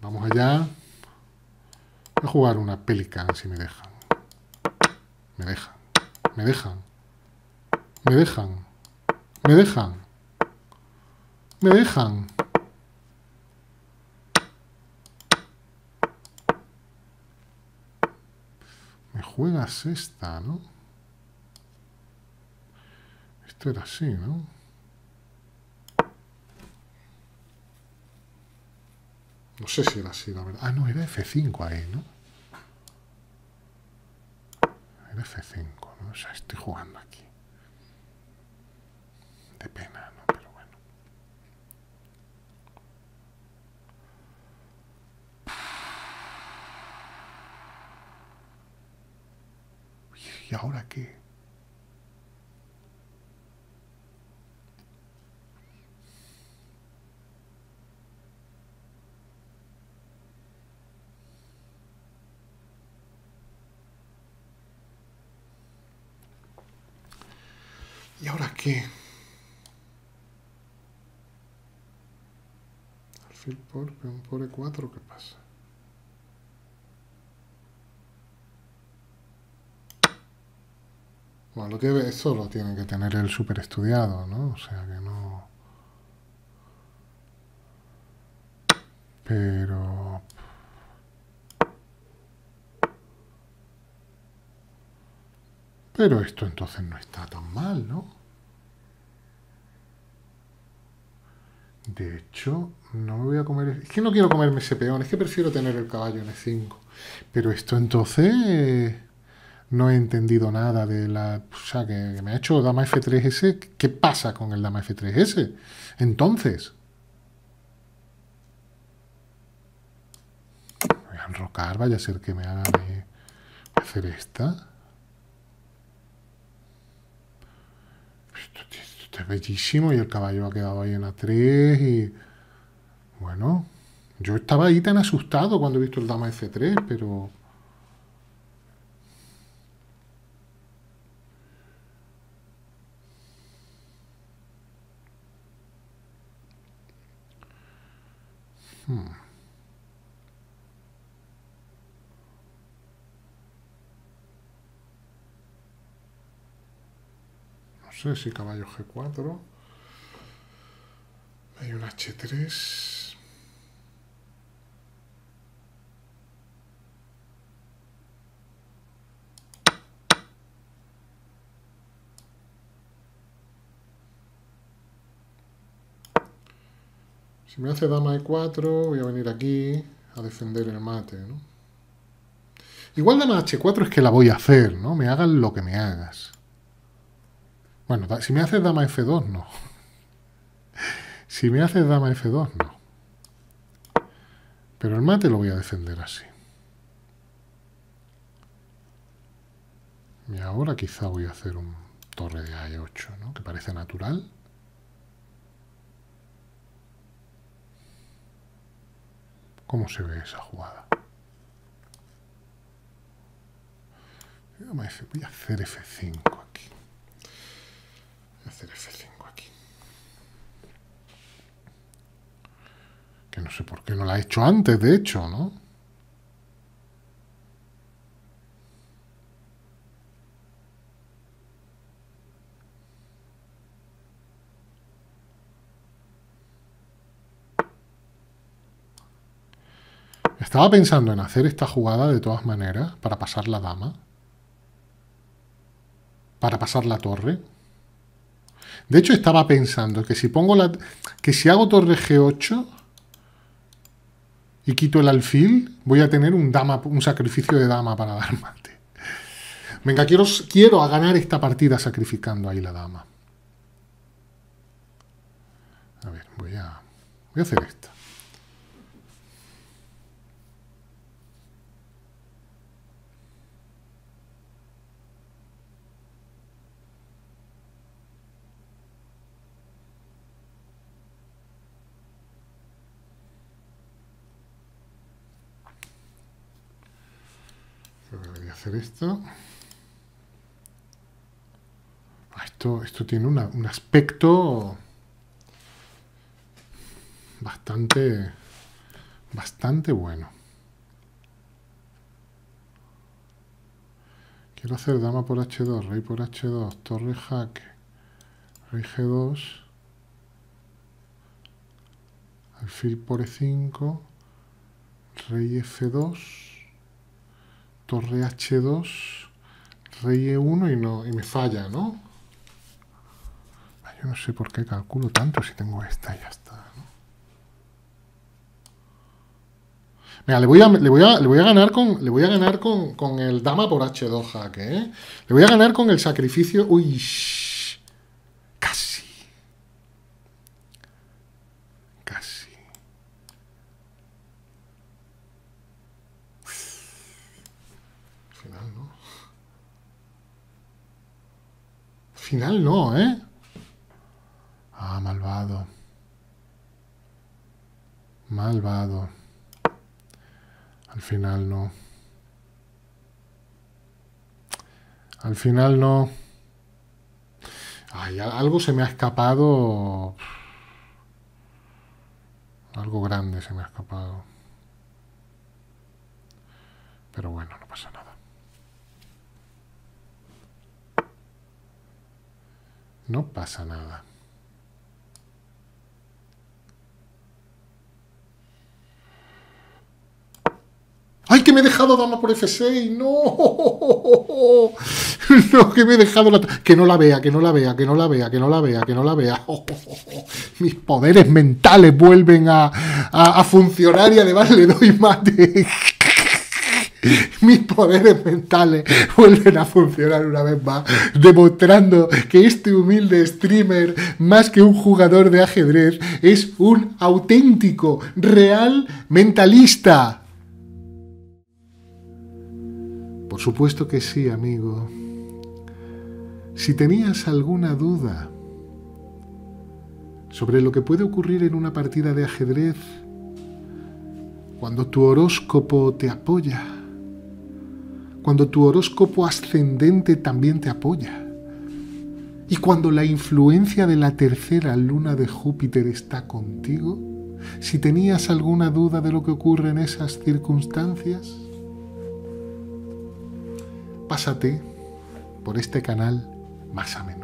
Vamos allá. Voy a jugar una Pelican si me dejan. Me dejan. Me dejan. Me dejan. Me dejan. Me dejan. Me juegas esta, ¿no? Esto era así, ¿no? No sé si era así, la verdad. Ah, no, era F5 ahí, ¿no? Era F5, ¿no? O sea, estoy jugando aquí. De pena, ¿no? Pero bueno. ¿Y ahora qué? ¿Y ahora qué? Alfil por, peón por E4, ¿qué pasa? Bueno, eso lo tiene que tener el súper estudiado, ¿no? O sea que no... Pero... Pero esto entonces no está tan mal, ¿no? De hecho, no me voy a comer... Es que no quiero comerme ese peón, es que prefiero tener el caballo en E5. Pero esto entonces... No he entendido nada de la... O sea, que me ha hecho dama F3S. ¿Qué pasa con el dama F3S? Entonces... Voy a enrocar, vaya a ser que me haga hacer esta. Esto es bellísimo y el caballo ha quedado ahí en A3 y... Bueno, yo estaba ahí tan asustado cuando he visto el dama F3, pero... No sé si caballo G4. Hay un H3. Si me hace dama E4, voy a venir aquí a defender el mate, ¿no? Igual dama H4 es que la voy a hacer, ¿no? Me hagan lo que me hagas. Bueno, si me haces dama F2, no. Si me haces dama F2, no. Pero el mate lo voy a defender así. Y ahora quizá voy a hacer un torre de A8, ¿no? Que parece natural. ¿Cómo se ve esa jugada? Voy a hacer F5 aquí. Voy a hacer F5 aquí. Que no sé por qué no la he hecho antes, de hecho, ¿no? Estaba pensando en hacer esta jugada de todas maneras para pasar la dama. Para pasar la torre. De hecho, estaba pensando que si pongo que si hago torre G8 y quito el alfil, voy a tener un sacrificio de dama para dar mate. Venga, quiero ganar esta partida sacrificando ahí la dama. A ver, voy a hacer esta. Voy a hacer esto. Esto tiene un aspecto bastante Bastante bueno. Quiero hacer dama por H2, rey por H2, torre jaque, rey G2, alfil por E5, rey F2, torre H2, rey E1 y me falla, ¿no? Yo no sé por qué calculo tanto si tengo esta y ya está, ¿no? Venga, le voy a ganar con el dama por H2 jaque, ¿eh? Le voy a ganar con el sacrificio. Uy, casi. Casi. Al final no. Al final no, ¿eh? Ah, malvado. Malvado. Al final no. Al final no. Ay, algo se me ha escapado. Algo grande se me ha escapado. Pero bueno, no pasa nada. No pasa nada. ¡Ay, que me he dejado dama por F6! ¡No! No, que me he dejado la... Que no la vea, que no la vea, que no la vea, que no la vea, que no la vea. Mis poderes mentales vuelven a funcionar y además le doy mate. Mis poderes mentales vuelven a funcionar una vez más, demostrando que este humilde streamer, más que un jugador de ajedrez, es un auténtico, real mentalista. Por supuesto que sí, amigo. Si tenías alguna duda sobre lo que puede ocurrir en una partida de ajedrez cuando tu horóscopo te apoya, cuando tu horóscopo ascendente también te apoya, y cuando la influencia de la tercera luna de Júpiter está contigo, si tenías alguna duda de lo que ocurre en esas circunstancias, pásate por este canal más a menudo.